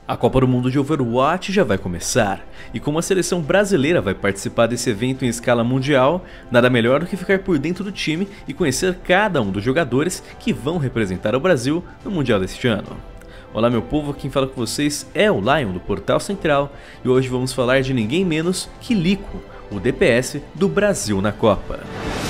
A Copa do Mundo de Overwatch já vai começar, e como a seleção brasileira vai participar desse evento em escala mundial, nada melhor do que ficar por dentro do time e conhecer cada um dos jogadores que vão representar o Brasil no Mundial deste ano. Olá meu povo, quem fala com vocês é o Lion do Portal Central, e hoje vamos falar de ninguém menos que Lico, o DPS do Brasil na Copa.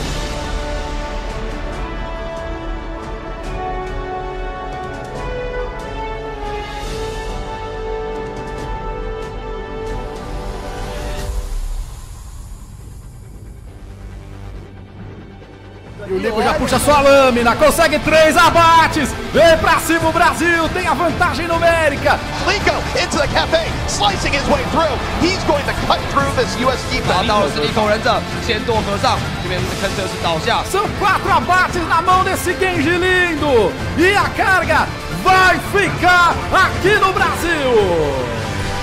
E o Lico já puxa sua lâmina, consegue 3 abates, vem pra cima o Brasil, tem a vantagem numérica. Lico into the cafe, slicing his way through. He's going to cut through this US defense. 拿到的是利口忍者，先剁和尚，这边看车是倒下。 São 4 abates na mão desse Genji lindo, e a carga vai ficar aqui no Brasil.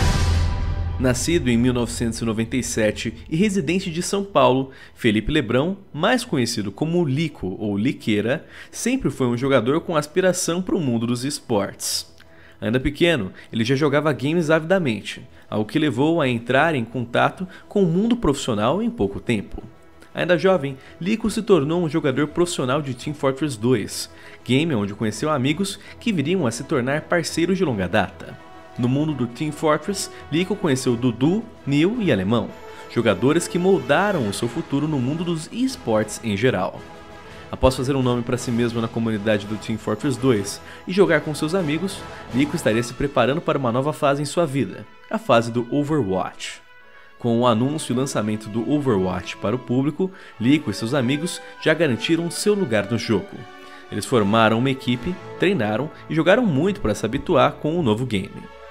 Nascido em 1997 e residente de São Paulo, Felipe Lebrão, mais conhecido como Lico ou Liqueira, sempre foi um jogador com aspiração para o mundo dos esportes. Ainda pequeno, ele já jogava games avidamente, algo que levou a entrar em contato com o mundo profissional em pouco tempo. Ainda jovem, Lico se tornou um jogador profissional de Team Fortress 2, game onde conheceu amigos que viriam a se tornar parceiros de longa data. No mundo do Team Fortress, Lico conheceu Dudu, Neil e Alemão, jogadores que moldaram o seu futuro no mundo dos esportes em geral. Após fazer um nome para si mesmo na comunidade do Team Fortress 2 e jogar com seus amigos, Lico estaria se preparando para uma nova fase em sua vida, a fase do Overwatch. Com o anúncio e lançamento do Overwatch para o público, Lico e seus amigos já garantiram seu lugar no jogo. Eles formaram uma equipe, treinaram e jogaram muito para se habituar com o novo game.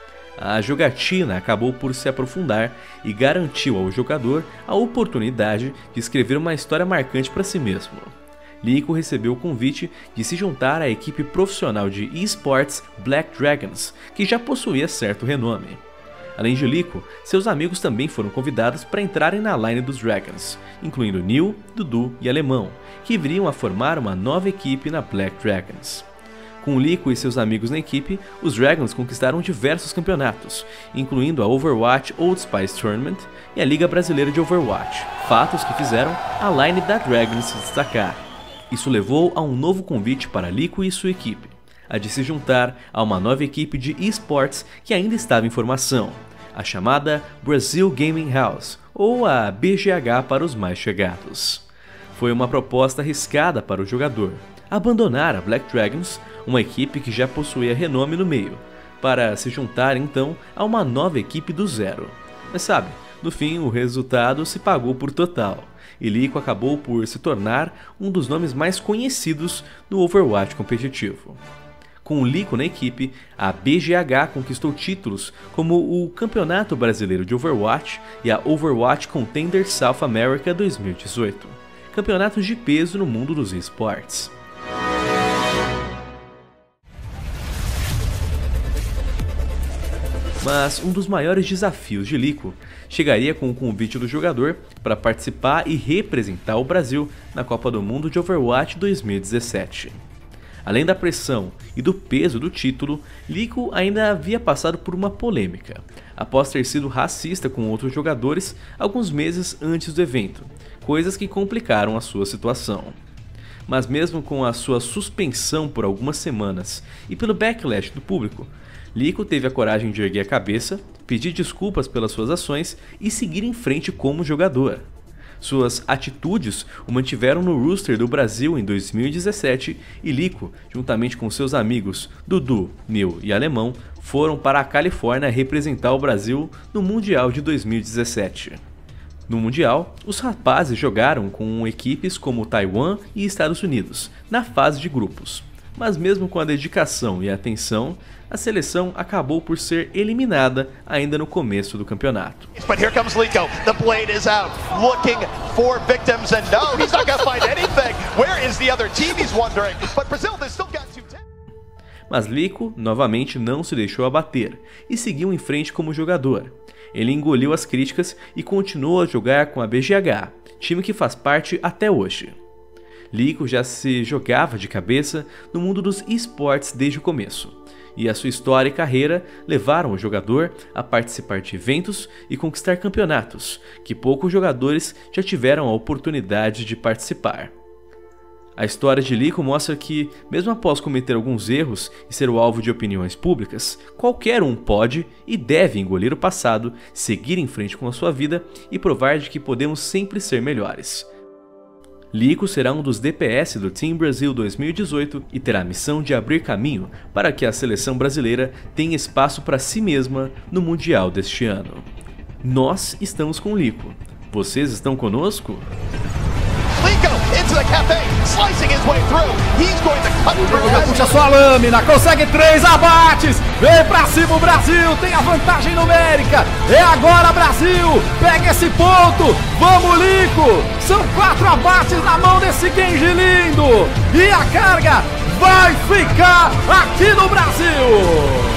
A jogatina acabou por se aprofundar e garantiu ao jogador a oportunidade de escrever uma história marcante para si mesmo. Lico recebeu o convite de se juntar à equipe profissional de esportes Black Dragons, que já possuía certo renome. Além de Lico, seus amigos também foram convidados para entrarem na line dos Dragons, incluindo Neil, Dudu e Alemão, que viriam a formar uma nova equipe na Black Dragons. Com Lico e seus amigos na equipe, os Dragons conquistaram diversos campeonatos, incluindo a Overwatch Old Spice Tournament e a Liga Brasileira de Overwatch, fatos que fizeram a line da Dragons se destacar. Isso levou a um novo convite para Lico e sua equipe, a de se juntar a uma nova equipe de esportes que ainda estava em formação, a chamada Brazil Gaming House, ou a BGH para os mais chegados. Foi uma proposta arriscada para o jogador, abandonar a Black Dragons, uma equipe que já possuía renome no meio, para se juntar então a uma nova equipe do zero. Mas sabe, no fim o resultado se pagou por total, e Lico acabou por se tornar um dos nomes mais conhecidos no Overwatch competitivo. Com o Lico na equipe, a BGH conquistou títulos como o Campeonato Brasileiro de Overwatch e a Overwatch Contender South America 2018, campeonatos de peso no mundo dos esportes. Mas um dos maiores desafios de Lico chegaria com o convite do jogador para participar e representar o Brasil na Copa do Mundo de Overwatch 2017. Além da pressão e do peso do título, Lico ainda havia passado por uma polêmica, após ter sido racista com outros jogadores alguns meses antes do evento, coisas que complicaram a sua situação. Mas mesmo com a sua suspensão por algumas semanas e pelo backlash do público, Lico teve a coragem de erguer a cabeça, pedir desculpas pelas suas ações e seguir em frente como jogador. Suas atitudes o mantiveram no roster do Brasil em 2017 e Lico, juntamente com seus amigos Dudu, Neil e Alemão, foram para a Califórnia representar o Brasil no Mundial de 2017. No Mundial, os rapazes jogaram com equipes como Taiwan e Estados Unidos, na fase de grupos. Mas mesmo com a dedicação e a atenção, a seleção acabou por ser eliminada ainda no começo do campeonato. But here comes Lico. The blade is out, looking for victims, and no, he's not going to find anything. Where is the other team? He's wondering. But Brazil, they still got 2-10. Mas Lico novamente não se deixou abater e seguiu em frente como jogador. Ele engoliu as críticas e continuou a jogar com a BGH, time que faz parte até hoje. Lico já se jogava de cabeça no mundo dos esportes desde o começo, e a sua história e carreira levaram o jogador a participar de eventos e conquistar campeonatos que poucos jogadores já tiveram a oportunidade de participar. A história de Lico mostra que, mesmo após cometer alguns erros e ser o alvo de opiniões públicas, qualquer um pode e deve engolir o passado, seguir em frente com a sua vida e provar de que podemos sempre ser melhores. Lico será um dos DPS do Team Brasil 2018 e terá a missão de abrir caminho para que a seleção brasileira tenha espaço para si mesma no Mundial deste ano. Nós estamos com Lico. Vocês estão conosco? Into the cafe, slicing his way through. He's going to cut through. Puxa sua lâmina, consegue 3 abates. Vem pra cima o Brasil, tem a vantagem numérica. É agora, Brasil. Pega esse ponto. Vamos, Lico. São 4 abates na mão desse Genji lindo. E a carga vai ficar aqui no Brasil.